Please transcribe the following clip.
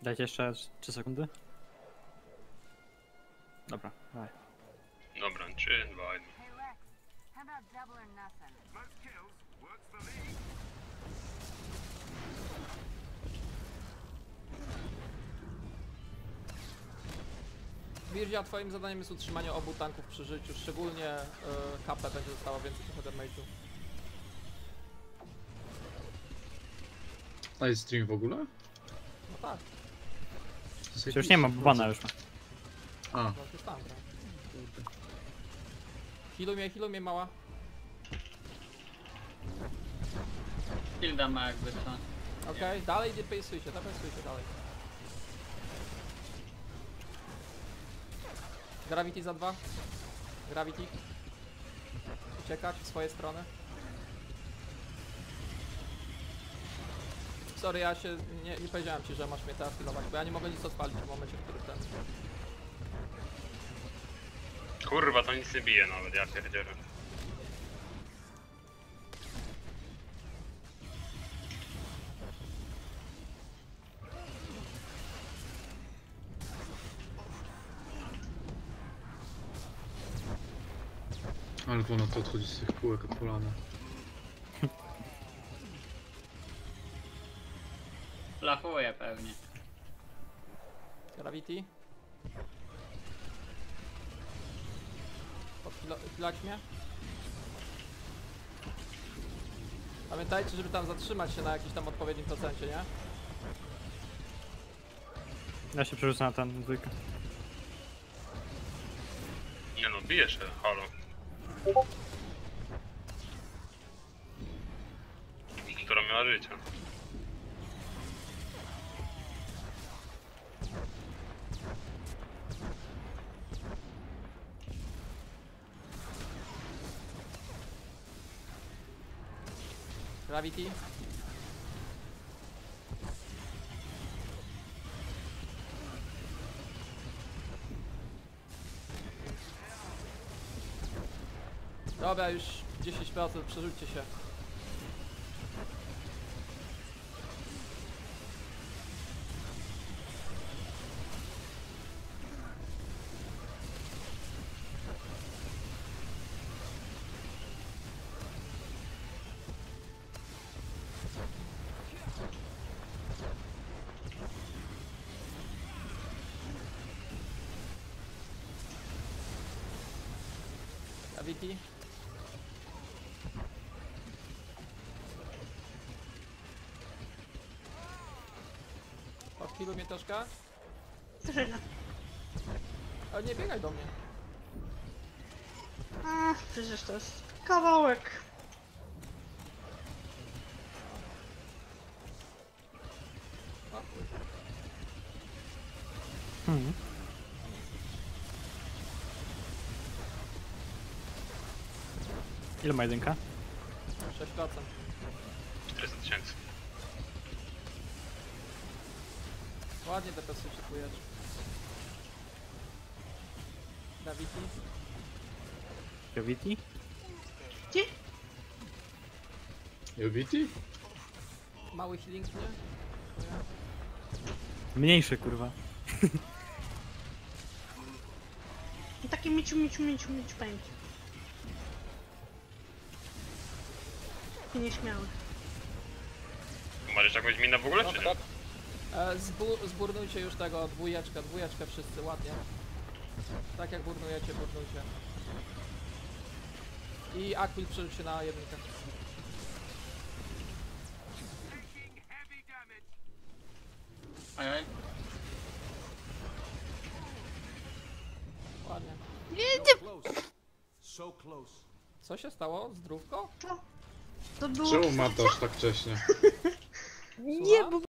Dajcie jeszcze 3 sekundy. Dobra, dawaj. Dobra, 3, 2, 1. Hey Lex, how about double or nothing? Most kills works for me. Wirdzia, twoim zadaniem jest utrzymanie obu tanków przy życiu, szczególnie KP będzie zostało więcej trochę damage'u. A jest stream w ogóle? No tak, To Już nie ma, bana już ma. A, no już tam, tak. Healuj mnie mała. Hilda ma jakby co. Okej, dalej nie pejsujcie dalej. Gravity za 2. Gravity. Uciekać w swoje strony. Sorry, ja się nie powiedziałem ci, że masz mnie teraz healować, bo ja nie mogę nic odpalić w momencie, w którym ten... Kurwa, to nic nie bije nawet, ja pierdzielę. ale ona to odchodzi z tych kółek odpalane. Flachuje pewnie. Gravity. Podchilać mnie. Pamiętajcie, żeby tam zatrzymać się na jakimś tam odpowiednim procencie, nie? Ja się przerzucę na ten dwójkę. Nie no, bije się, halo. Która miała życie. Gravity. Dobra, już 10%, przerzućcie się. Gravity. Podkiluj mnie troszkę. Ale nie biegaj do mnie. A, przecież to jest kawałek. O, Mhm. Ile ma jedynka? 6%. 400 tysięcy. Ładnie te pesy szykujesz. Gravity. Gravity? Gdzie? Jovity? Mały healing, nie? Mniejszy kurwa. Taki miciu pęk. Taki nieśmiały. Masz jeszcze jakąś minę w ogóle, czy nie? Zburnujcie już tego, dwójeczkę wszyscy, ładnie. Tak jak burnujecie. I Aquil przerzuć się na jedynkę. Taking heavy damage. Ojoj. Ładnie. So close. Co się stało? Zdrówko? To było... Czemu matasz tak wcześnie? Nie, bo